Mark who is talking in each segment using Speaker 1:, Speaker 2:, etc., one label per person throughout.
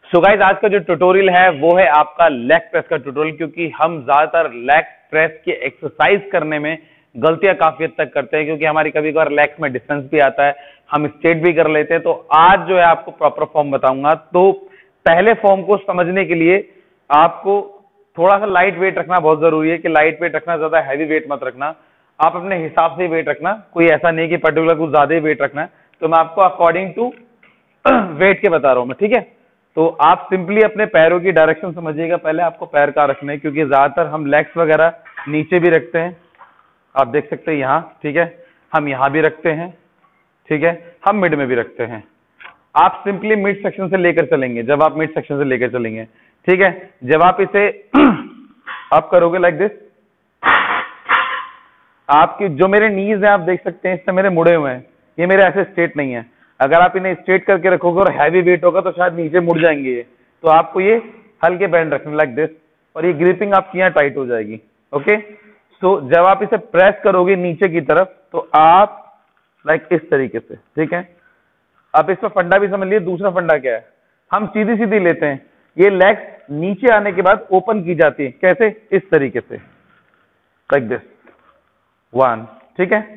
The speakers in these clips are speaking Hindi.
Speaker 1: सो गाइस, आज का जो ट्यूटोरियल है वो है आपका लेग प्रेस का ट्यूटोरियल, क्योंकि हम ज्यादातर लेग प्रेस की एक्सरसाइज करने में गलतियां काफी हद तक करते हैं, क्योंकि हमारी कभी कभार लेग्स में डिस्टेंस भी आता है, हम स्ट्रेट भी कर लेते हैं। तो आज जो है आपको प्रॉपर फॉर्म बताऊंगा। तो पहले फॉर्म को समझने के लिए आपको थोड़ा सा लाइट वेट रखना बहुत जरूरी है, कि लाइट वेट रखना, ज्यादा हैवी वेट मत रखना। आप अपने हिसाब से वेट रखना, कोई ऐसा नहीं कि पर्टिकुलर कुछ ज्यादा ही वेट रखना है। तो मैं आपको अकॉर्डिंग टू वेट के बता रहा हूं मैं, ठीक है। तो आप सिंपली अपने पैरों की डायरेक्शन समझिएगा। पहले आपको पैर कहाँ रखने हैं, क्योंकि ज्यादातर हम लेग्स वगैरह नीचे भी रखते हैं, आप देख सकते हैं यहाँ, ठीक है। हम यहाँ भी रखते हैं, ठीक है। हम मिड में भी रखते हैं। आप सिंपली मिड सेक्शन से लेकर चलेंगे, जब आप मिड सेक्शन से लेकर चलेंगे, ठीक है। जब आप इसे आप करोगे लाइक दिस, आपकी जो मेरे नीज हैं आप देख सकते हैं, इससे मेरे मुड़े हुए हैं, ये मेरे ऐसे स्ट्रेट नहीं है। अगर आप इन्हें स्ट्रेट करके रखोगे और हैवी वेट होगा तो शायद नीचे मुड़ जाएंगे ये। तो आपको ये हल्के बैंड रखने लाइक दिस, और ये ग्रिपिंग आपकी यहाँ टाइट हो जाएगी। ओके, सो जब आप इसे प्रेस करोगे नीचे की तरफ तो आप लाइक इस तरीके से, ठीक है। अब इसका फंडा भी समझ लिए। दूसरा फंडा क्या है, हम सीधी सीधी लेते हैं, ये लेग्स नीचे आने के बाद ओपन की जाती है। कैसे? इस तरीके से, लाइक दिस, 1, ठीक है,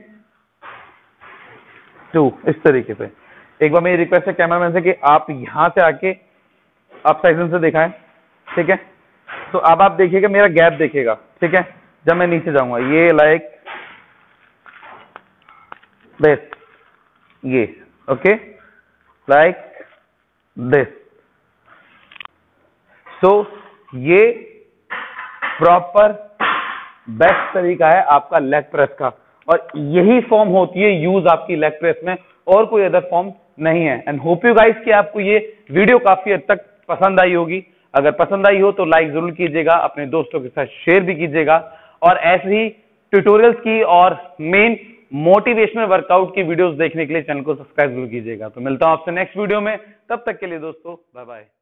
Speaker 1: 2, इस तरीके से। एक बार मेरी रिक्वेस्ट है कैमरामैन से कि आप यहां से आके आप सेक्शन से दिखाएं, ठीक है। तो अब आप देखिएगा, मेरा गैप देखिएगा, ठीक है। जब मैं नीचे जाऊंगा ये लाइक दिस, ये ओके, लाइक दिस। सो ये प्रॉपर बेस्ट तरीका है आपका लेग प्रेस का, और यही फॉर्म होती है यूज आपकी लेग प्रेस में, और कोई अदर फॉर्म नहीं है। एंड होप यू गाइस कि आपको ये वीडियो काफी हद तक पसंद आई होगी। अगर पसंद आई हो तो लाइक जरूर कीजिएगा, अपने दोस्तों के साथ शेयर भी कीजिएगा, और ऐसे ही ट्यूटोरियल्स की और मेन मोटिवेशनल वर्कआउट की वीडियोस देखने के लिए चैनल को सब्सक्राइब जरूर कीजिएगा। तो मिलता हूं आपसे नेक्स्ट वीडियो में, तब तक के लिए दोस्तों बाय बाय।